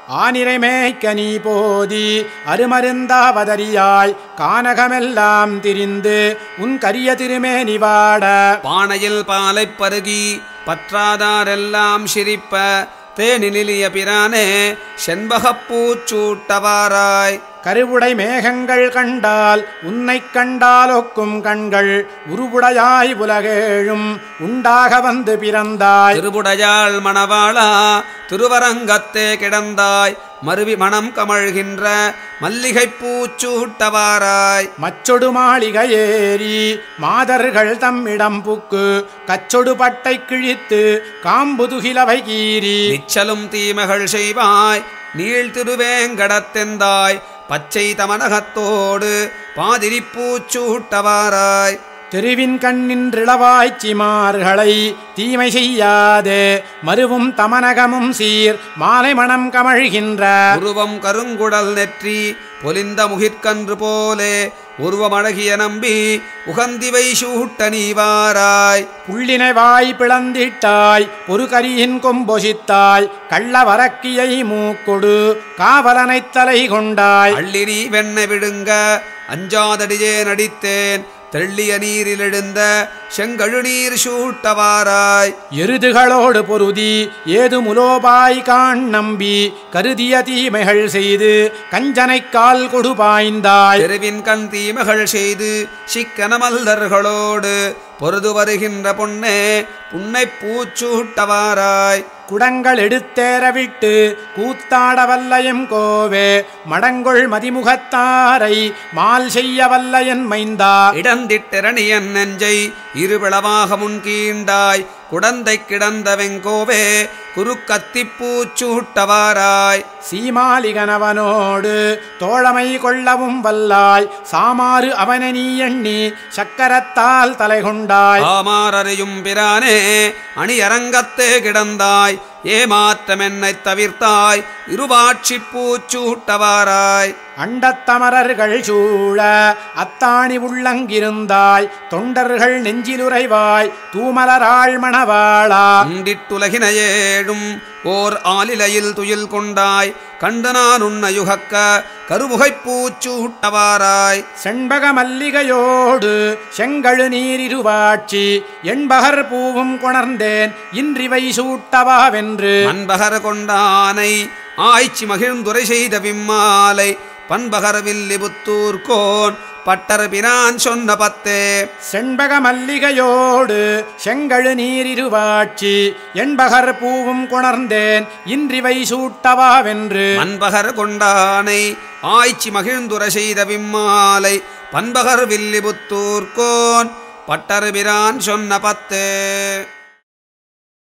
ஆனிரை மேய்க்க நீ போதி அருமருந்தாவதறியாய் கானகமெல்லாம் திரிந்து உன் கரிய திருமேனி வாட பானையில் பாலை பருகி பற்றாதாரெல்லாம் சிரிப்ப தேனிலிய பிரானே செண்பகப்பூச்சூட்டவாராய் கருவுடை மேகங்கள் கண்டால் உன்னை கண்டாலொக்கும் கண்கள் உருவுடையாய் உலகேழும் உண்டாக வந்து பிறந்தாய் திருவுடையாள் மணவாளா திருவரங்கத்தே கிடந்தாய் மருவி மணம் கமழ்கின்ற மல்லிகை பூச்சூட்டவாராய் மச்சொடு மாளிகை ஏறி மாதர்கள் தம்மிடம் புக்கு கச்சொடு பட்டை கிழித்து காம்புதுகிலவை கீறி நிச்சலும் தீமைகள் செய்வாய் நீள் திருவேங்கடத்தெந்தாய் பச்சை தமனகத்தோடு பாதிரி பூச்சூட்டவாராய் தெருவின் கண்ணின்றிளவாய்ச்சிமார்களை தீமை செய்யாதே மருவும் தமனகமும் சீர் மாலை மணம் கமழ்கின்ற உருவம் கருங்குடல் நெற்றி பொலிந்த முகிற்கன்று போலே உருவமழகிய நம்பி உகந்திவை சூட்ட நீவாராய் புள்ளினை வாய் பிளந்திட்டாய் பொறுகரியின் கொம்பொசித்தாய் கள்ள வரக்கியை மூக்கொடு காவலனைத் தலை கொண்டாய் அள்ளி நீ வெண்ணை விடுங்க அஞ்சாதடியே நடித்தேன் தெள்ளிய நீரில் எழுந்த செங்கழு நீர் சூட்டவாராய் எருதுகளோடு பொருதி ஏது முலோபாய் காண் நம்பி கருதிய தீமைகள் செய்து கஞ்சனை கால் கொடு பாய்ந்தாய் தெருவின் கண் தீமைகள் செய்து சிக்கன மல்லர்களோடு பொருது வருகின்ற பொன்னே புன்னை பூச்சூட்டவாராய் குடங்கள் எடுத்தேறவிட்டு கூத்தாட வல்லையம் கோவே மடங்கொள் மதிமுகத்தாரை மால் செய்ய வல்லையன் மைந்தா இடந்திட்டிரணியன் நெஞ்சை இருபிளவாக முன்கீண்டாய் குடந்தை கிடந்த வெங்கோவே குறுக்கத்தி பூச்சூட்டவாராய் சீமாலிகனவனோடு தோழமை கொள்ளவும் வல்லாய் சாமாறு அவனை நீ எண்ணி சக்கரத்தால் தலை கொண்டாய் ஆமாரையும் பிரானே அணியரங்கத்தே கிடந்தாய் ஏமாற்றமென்னை தவிர்த்தாய் இருவாட்சி பூச்சூட்டவாராய் அண்டத்தமரர்கள் சூழ அத்தாணி உள்ளங்கிருந்தாய் தொண்டர்கள் நெஞ்சிலுறைவாய் தூமலராள் மணவாளா உண்டிட்டுலகினையேடும் ஓர் ஆலிலையில் துயில் கொண்டாய் கண்டு நான் உன்னை யுகக்க கருமுகை பூச்சூட்டவாராய் செண்பக மல்லிகையோடு செங்கழு நீரிருவாட்சி எண்பகர் பூவும் கொணர்ந்தேன் இன்றிவை சூட்டவாவென்று மண்பகர் கொண்டானை ஆய்ச்சி மகிழ்ந்துரை செய்த விம்மாலை பண்பகர் வில்லிபுத்தூர்கோன் பட்டர் பிரான் சொன்ன பத்தே செண்பக மல்லிகையோடு செங்கழு நீரிருவாட்சி எண்பகர் பூவும் கொணர்ந்தேன் இன்றிவை சூட்டவாவென்று மண்பகர் கொண்டானை ஆய்ச்சி மகிழ்ந்துரை செய்த விம்மாலை பண்பகர் வில்லிபுத்தூர்கோன் பட்டர் பிரான் சொன்ன பத்தே.